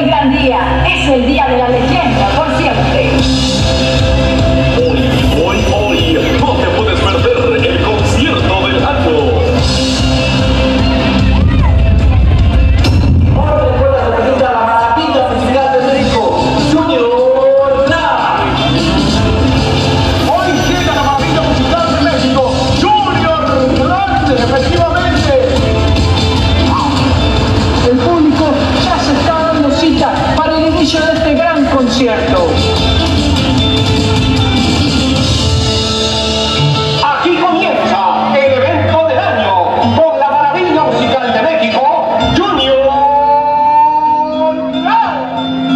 gran día, es el día de la leyenda, por siempre. Hoy, no te puedes perder el concierto del año. Ahora te puedes repetir a la maravilla musical de México, Junior Live. Hoy llega la maravilla musical de México, Junior Live, efectivamente. El público ya se está dando cita para el inicio de este gran concierto. Aquí comienza el evento del año con la maravilla musical de México, Junior Live.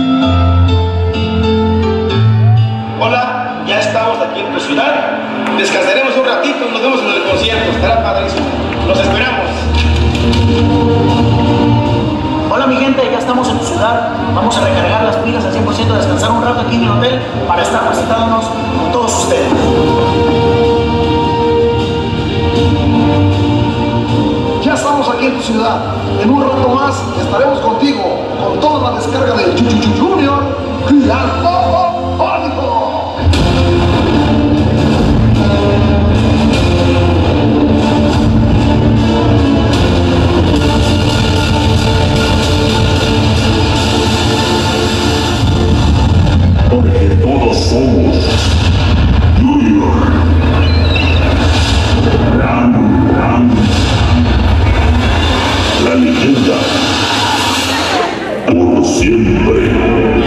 Hola, ya estamos aquí en tu ciudad. Descansaremos un ratito y nos vemos en el concierto. Estará padrísimo. Los esperamos. Hola mi gente, ya estamos en tu ciudad. Vamos a recargar las pilas al 100%, a descansar un rato aquí en el hotel para estar presentándonos con todos ustedes. Ya estamos aquí en tu ciudad. En un rato más estaremos contigo con toda la descarga de Junior Live. Porque todos somos Junior. La leyenda por siempre.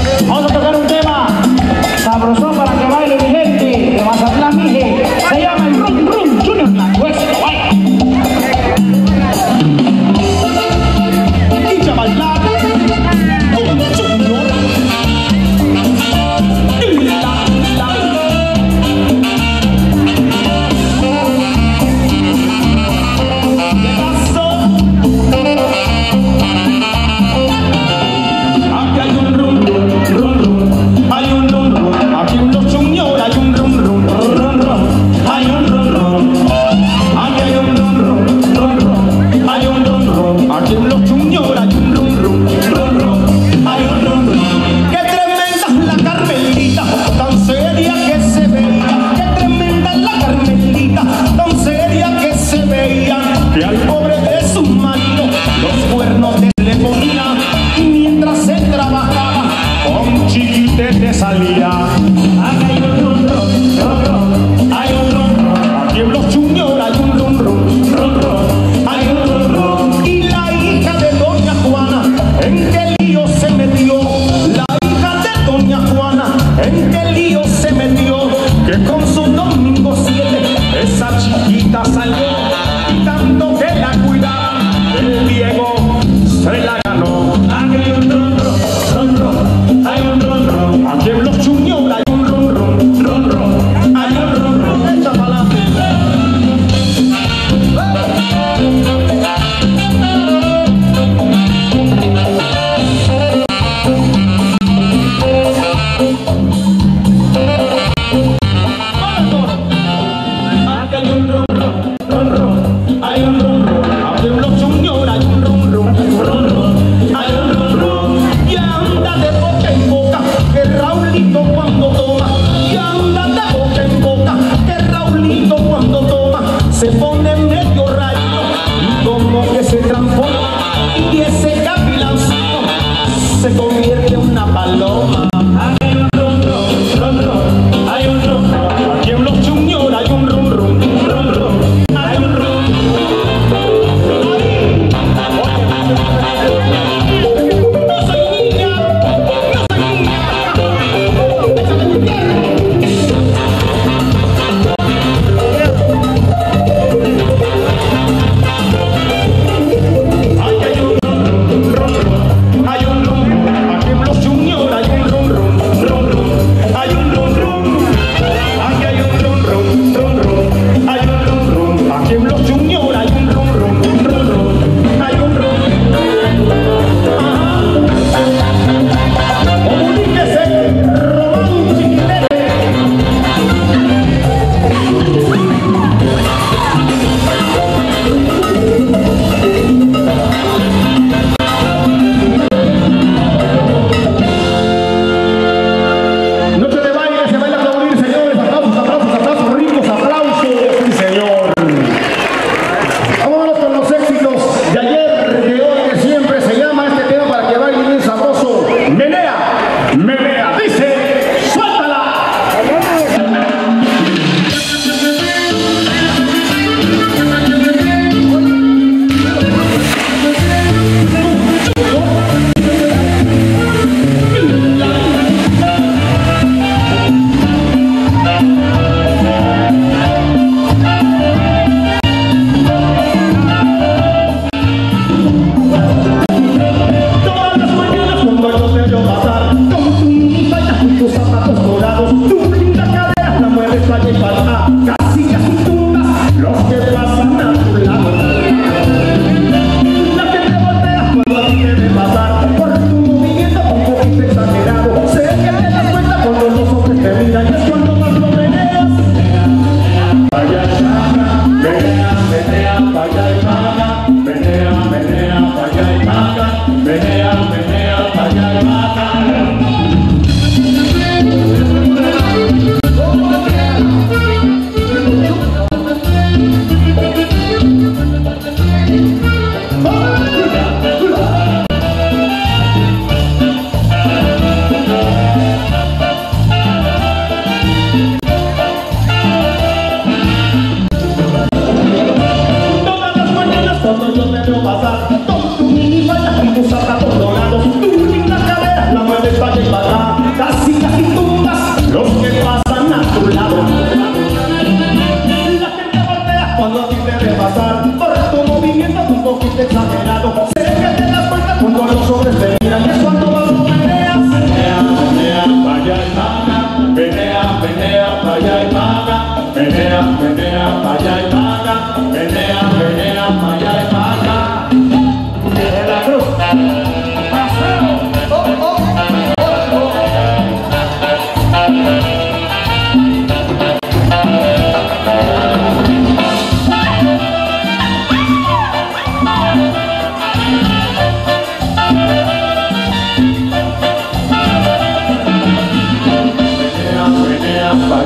Vamos a tocar un tema sabrosón para que baile mi gente de Mazatlán, mije. Se llama el Rum Rum Junior La Cuesta. Y a bailar con Junior.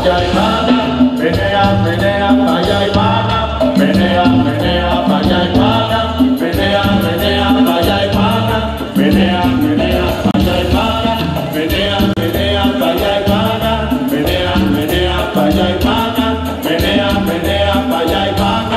allá y para, menea, menea, pa' allá y para, menea, menea, pa' allá y para, menea, menea, pa' allá y para, menea, menea, pa' allá y para, menea, menea, pa' allá y para, menea, menea, pa' allá y para, menea, menea, pa' allá y para.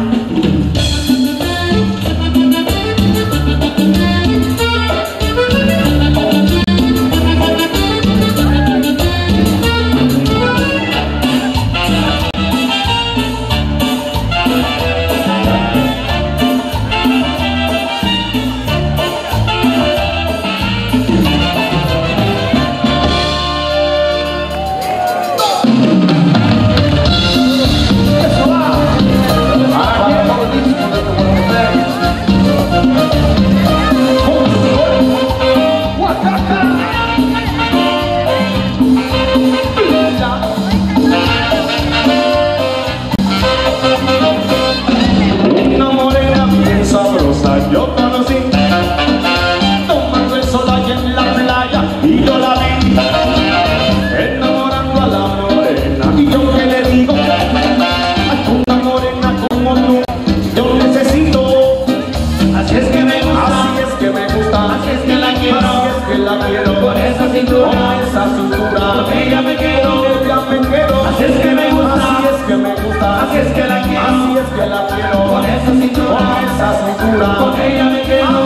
Yo conocí, tomando el sol allá en la playa, y yo la vi, enamorando a la morena. Y yo que le digo, una morena como tú, yo necesito. Así es que me gusta, así es que me gusta, así es que la quiero, así es que la quiero. Con esa cintura, con ella me quedo, ella me quedo. Así es que me gusta, así es que me gusta, así es que la quiero, así es que la quiero. Con esa cintura, con ella me quedo.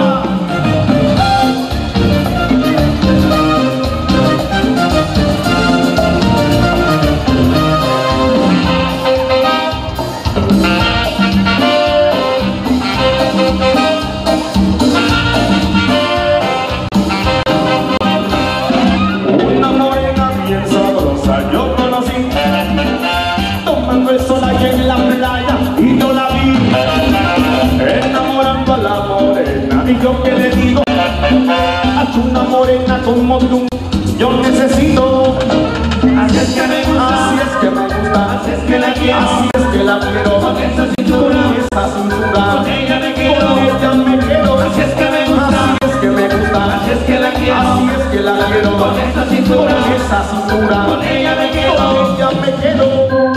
Una morena bien sabrosa yo conocí, tomando el sol allá en la playa, y yo la vi, enamorando a la morena. Y yo que le digo, a una morena como tú, yo necesito. Así es que me gusta, así es que me gusta, así es que la quiero, así es que la quiero. Con esa cintura, con ella me quedo, con ella me quedo. Así es que me gusta, así es que me gusta, así es que la quiero, así es que la quiero. Con esa cintura, con ella me quedo, con ella me quedo.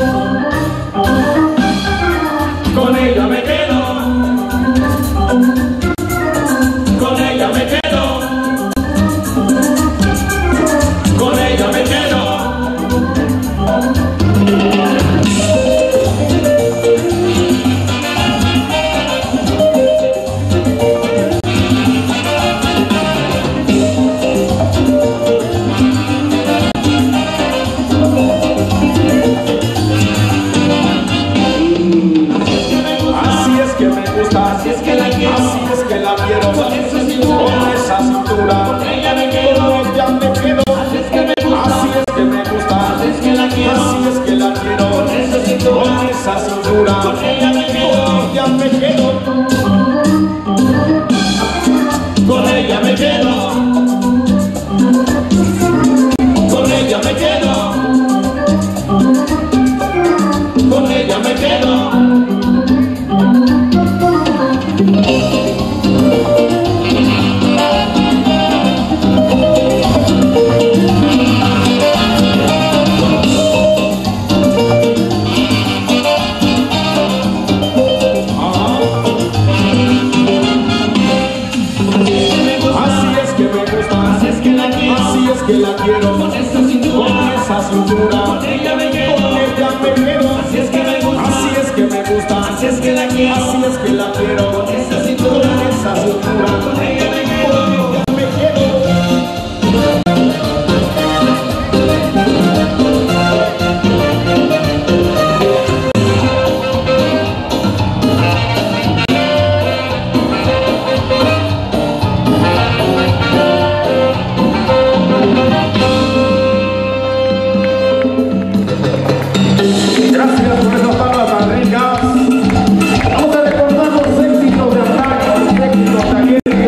Con ella me quedo, con ella me quedo, con ella me quedo. Así es que la quiero, así es que la quiero. Con esa cintura, con ella me quedo, con ella me quedo. Así es que me gusta, así es que me gusta, así es que la quiero, así es que la quiero. Con esa cintura, con ella me quedo, con ella me quedo. Con ella me quedo, con ella me quedo, con ella me quedo. Que la quiero, con esa cintura, con ella me quedo, así es que me gusta, así es que me gusta, así es que la quiero, así es que la quiero, con esa cintura, con ella me quedo, me quedo. Vamos a recordar los éxitos de antaño, los éxitos de ayer.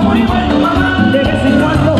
muy bueno, mamá. De vez en cuando.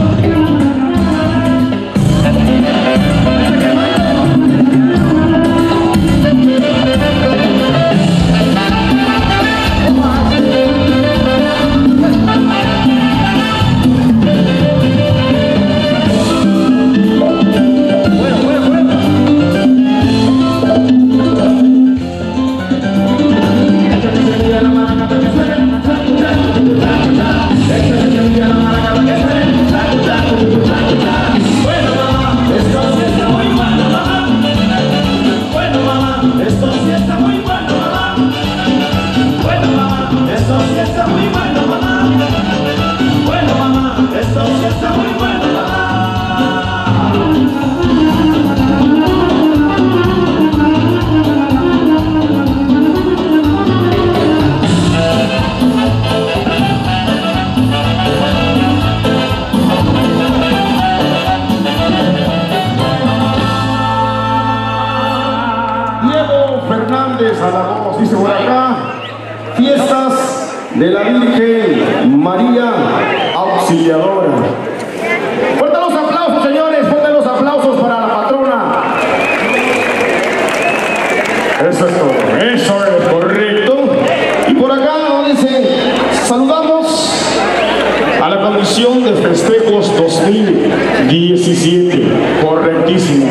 A la voz, dice por acá, fiestas de la Virgen María Auxiliadora. Fuertes los aplausos, señores, fuertes los aplausos para la patrona. Eso es todo, eso es correcto. Y por acá nos dice, saludamos a la Comisión de Festejos 2017. Correctísimo.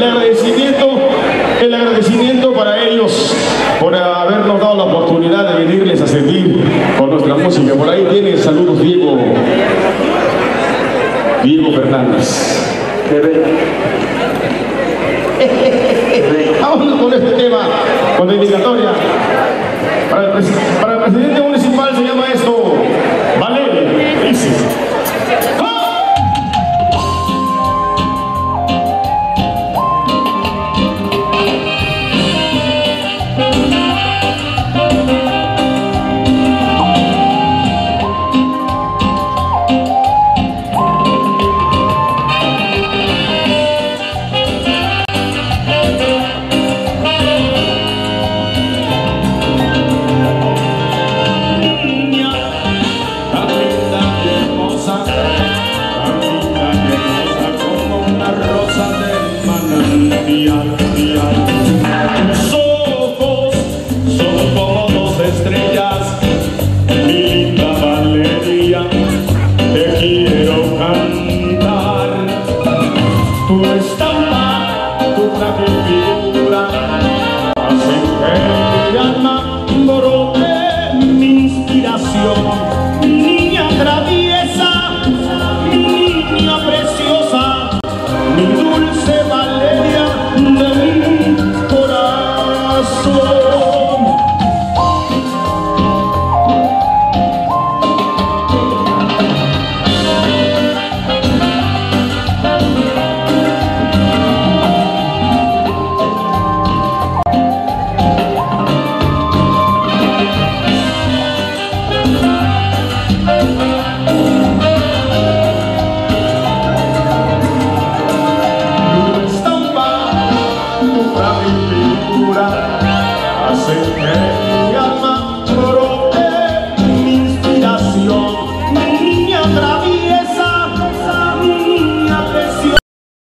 El agradecimiento para ellos por habernos dado la oportunidad de venirles a servir con nuestra música. Por ahí tiene saludos Diego Fernández. Vamos con este tema, con la dedicatoria. Para el presidente municipal se llama esto Valeria. Dice. Como una rosa del manantial.